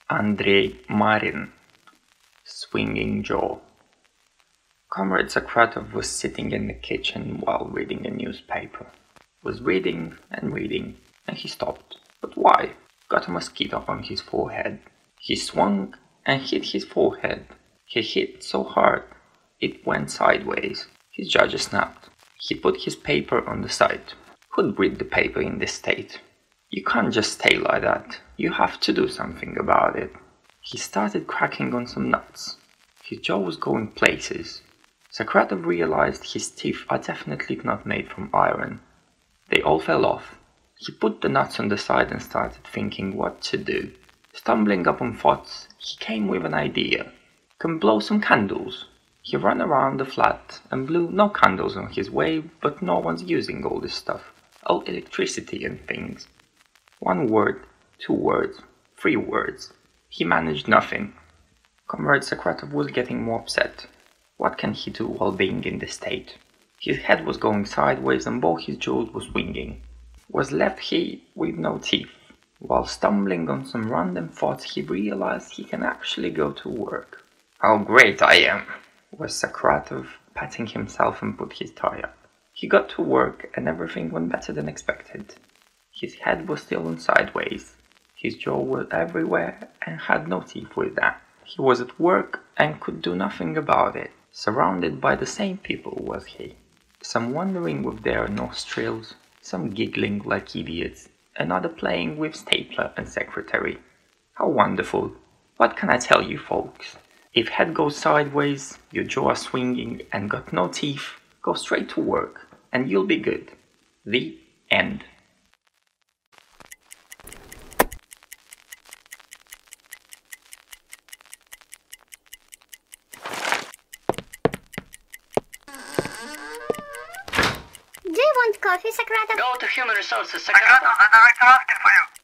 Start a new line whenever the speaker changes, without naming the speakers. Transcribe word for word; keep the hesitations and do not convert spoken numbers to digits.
Andrei Marin, swinging jaw. Comrade Sokratov was sitting in the kitchen while reading a newspaper. Was reading and reading, and he stopped. But why? Got a mosquito on his forehead. He swung and hit his forehead. He hit so hard, it went sideways. His jaw just snapped. He put his paper on the side. Who'd read the paper in this state? You can't just stay like that. You have to do something about it. He started cracking on some nuts. His jaw was going places. Sokratov realized his teeth are definitely not made from iron. They all fell off. He put the nuts on the side and started thinking what to do. Stumbling upon thoughts, he came with an idea. Can blow some candles. He ran around the flat and blew no candles on his way, but no one's using all this stuff. All electricity and things. One word, two words, three words. He managed nothing. Comrade Sokratov was getting more upset. What can he do while being in this state? His head was going sideways and both his jaws were swinging. Was left he with no teeth. While stumbling on some random thoughts, he realized he can actually go to work. How great I am, was Sokratov, patting himself and put his tie up. He got to work and everything went better than expected. His head was still on sideways. His jaw was everywhere and had no teeth with that. He was at work and could do nothing about it. Surrounded by the same people was he. Some wandering with their nostrils, some giggling like idiots, another playing with stapler and secretary. How wonderful! What can I tell you folks? If head goes sideways, your jaw are swinging and got no teeth, go straight to work and you'll be good. The end.
Do you want coffee, Sokratov?
Go to Human Resources,
Sokratov, the director asking for you.